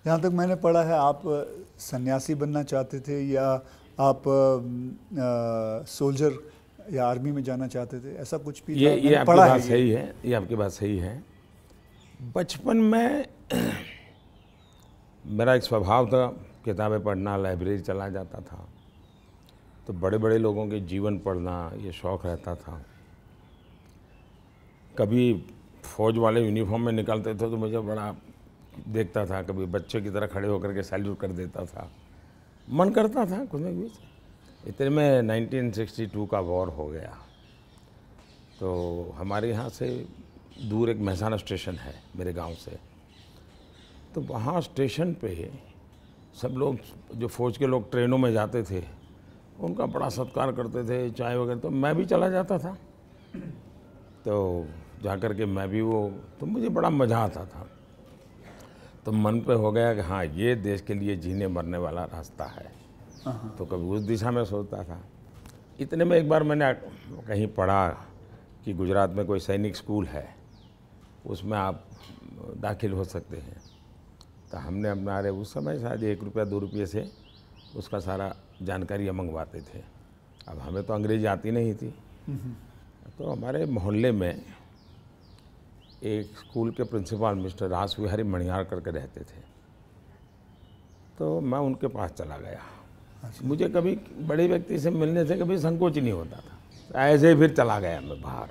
जहाँ तक मैंने पढ़ा है आप सन्यासी बनना चाहते थे या आप सोल्जर या आर्मी में जाना चाहते थे, ऐसा कुछ भी था? ये मैंने आपकी पढ़ा बात है सही है, ये आपकी बात सही है। बचपन में मेरा एक स्वभाव था, किताबें पढ़ना, लाइब्रेरी चला जाता था, तो बड़े बड़े लोगों के जीवन पढ़ना ये शौक़ रहता था। कभी फौज वाले यूनिफॉर्म में निकलते थे तो मुझे बड़ा देखता था, कभी बच्चे की तरह खड़े होकर के सैल्यूट कर देता था, मन करता था कुछ न कुछ। इतने में 1962 का वॉर हो गया, तो हमारे यहाँ से दूर एक मेहसाना स्टेशन है मेरे गांव से, तो वहाँ स्टेशन पे सब लोग, जो फ़ौज के लोग ट्रेनों में जाते थे, उनका बड़ा सत्कार करते थे, चाय वगैरह, तो मैं भी चला जाता था। तो जा कर के मैं भी तो मुझे बड़ा मज़ा आता था। तो मन पे हो गया कि हाँ, ये देश के लिए जीने मरने वाला रास्ता है। तो कभी उस दिशा में सोचता था। इतने में एक बार मैंने कहीं पढ़ा कि गुजरात में कोई सैनिक स्कूल है, उसमें आप दाखिल हो सकते हैं। तो हमने हमारे उस समय शायद 1 रुपया 2 रुपये से उसका सारा जानकारियाँ मंगवाते थे। अब हमें तो अंग्रेजी आती नहीं थी, तो हमारे मोहल्ले में एक स्कूल के प्रिंसिपल मिस्टर रास विहारी मणियार करके रहते थे, तो मैं उनके पास चला गया। मुझे कभी बड़े व्यक्ति से मिलने से कभी संकोच नहीं होता था, ऐसे ही फिर चला गया मैं बाहर।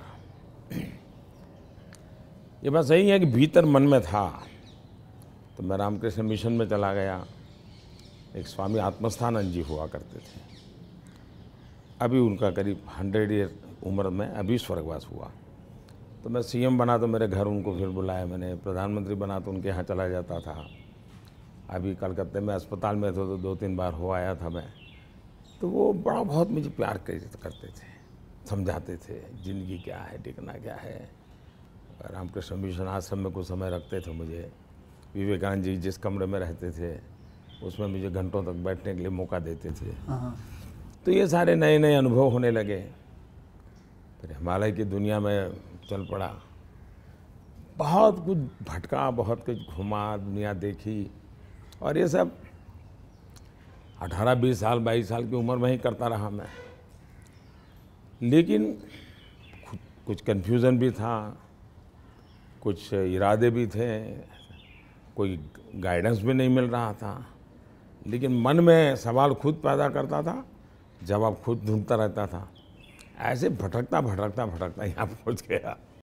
ये बात सही है कि भीतर मन में था, तो मैं रामकृष्ण मिशन में चला गया। एक स्वामी आत्मस्थानंद जी हुआ करते थे, अभी उनका करीब 100 ईयर उम्र में अभी स्वर्गवास हुआ। तो मैं सीएम बना तो मेरे घर उनको फिर बुलाया मैंने, प्रधानमंत्री बना तो उनके यहाँ चला जाता था। अभी कलकत्ते में अस्पताल में थे तो 2-3 बार हो आया था मैं। तो वो बड़ा बहुत मुझे प्यार करते थे, समझाते थे ज़िंदगी क्या है, टिकना क्या है। रामकृष्ण मिशन आश्रम में कुछ समय रखते थे मुझे। विवेकानंद जी जिस कमरे में रहते थे उसमें मुझे घंटों तक बैठने के लिए मौका देते थे। तो ये सारे नए नए अनुभव होने लगे। फिर हिमालय की दुनिया में चल पड़ा, बहुत कुछ भटका, बहुत कुछ घुमा, दुनिया देखी, और ये सब 18-20 साल 22 साल की उम्र में ही करता रहा मैं। लेकिन कुछ कन्फ्यूज़न भी था, कुछ इरादे भी थे, कोई गाइडेंस भी नहीं मिल रहा था, लेकिन मन में सवाल खुद पैदा करता था, जवाब खुद ढूंढता रहता था। ऐसे भटकता भटकता भटकता यहाँ पहुँच गया।